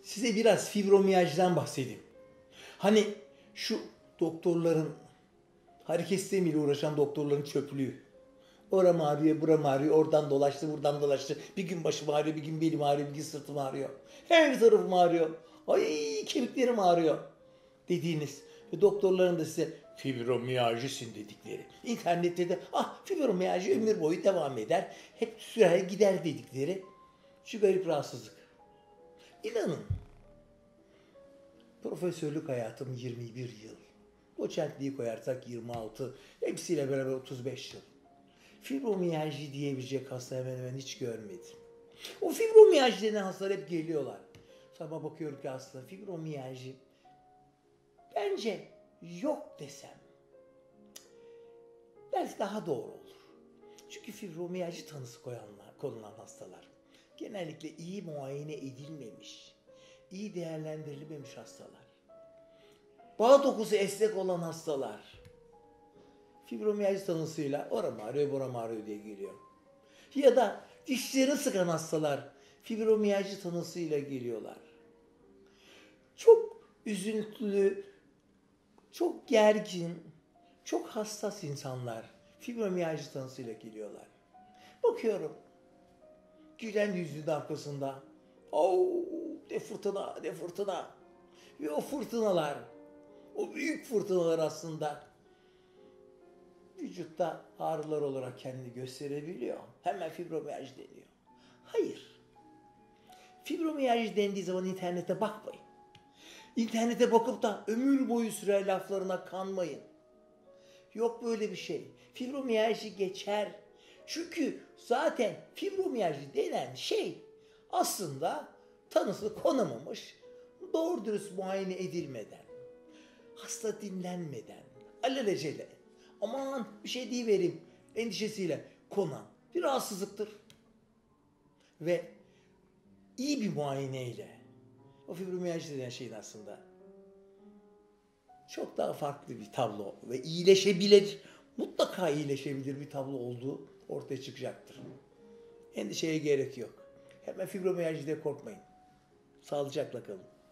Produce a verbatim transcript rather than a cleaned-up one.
size biraz fibromiyajdan bahsedeyim. Hani şu doktorların, hareket sistemiyle uğraşan doktorların çöplüğü. Oram ağrıyor, buram ağrıyor, oradan dolaştı, buradan dolaştı. Bir gün başım ağrıyor, bir gün belim ağrıyor, bir gün sırtım ağrıyor. Her tarafım ağrıyor. Ay kemiklerim ağrıyor dediğiniz ve doktorların da size fibromiyajisün dedikleri. İnternette de ah fibromiyajı ömür boyu devam eder, hep sürer gider dedikleri şu garip rahatsızlık. İnanın, profesörlük hayatım yirmi bir yıl. Doçentliği koyarsak yirmi altı, hepsiyle beraber otuz beş yıl. Fibromiyajı diyebilecek hasta hemen hemen hiç görmedim. O fibromiyajı denen hastalar hep geliyorlar. Sabah bakıyorum ki hasta fibromiyajı bence yok desem belki daha doğru olur. Çünkü fibromiyajı tanısı koyanlar, konulan hastalar genellikle iyi muayene edilmemiş, iyi değerlendirilmemiş hastalar. Bağ dokusu esnek olan hastalar fibromiyajı tanısıyla oram ağrıyor, buram ağrıyor diye geliyor. Ya da dişlerini sıkan hastalar fibromiyajı tanısıyla geliyorlar. Çok üzüntülü, çok gergin, çok hassas insanlar fibromiyajı tanısıyla geliyorlar. Bakıyorum, gülen yüzünün arkasında oh, ne fırtına, ne fırtına. Ve o fırtınalar, o büyük fırtınalar aslında vücutta ağrılar olarak kendini gösterebiliyor. Hemen fibromiyaj deniyor. Hayır. Fibromiyaj dendiği zaman internete bakmayın. İnternete bakıp da ömür boyu sürer laflarına kanmayın. Yok böyle bir şey. Fibromiyajı geçer. Çünkü zaten fibromiyajı denen şey aslında tanısı konamamış, doğru dürüst muayene edilmeden, hasta dinlenmeden, alelacele, aman bir şey deyivereyim endişesiyle konan bir rahatsızlıktır. Ve iyi bir muayeneyle o fibromiyajı denen şeyin aslında çok daha farklı bir tablo ve iyileşebilir, mutlaka iyileşebilir bir tablo olduğu ortaya çıkacaktır. Endişeye gerek yok. Hemen fibromiyajide korkmayın. Sağlıcakla kalın.